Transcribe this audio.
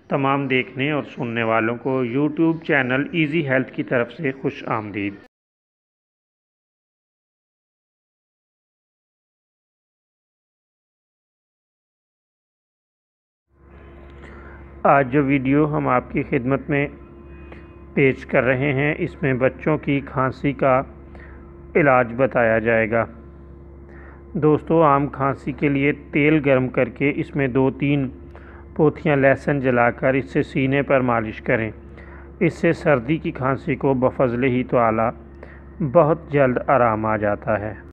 तमाम देखने और सुनने वालों को यूट्यूब चैनल इजी हेल्थ की तरफ से खुश आमदीद। आज जो वीडियो हम आपकी खिदमत में पेश कर रहे हैं, इसमें बच्चों की खांसी का इलाज बताया जाएगा। दोस्तों, आम खांसी के लिए तेल गर्म करके इसमें 2-3 पोथियां लहसुन जलाकर इससे सीने पर मालिश करें। इससे सर्दी की खांसी को बफज़ले ही तो आला बहुत जल्द आराम आ जाता है।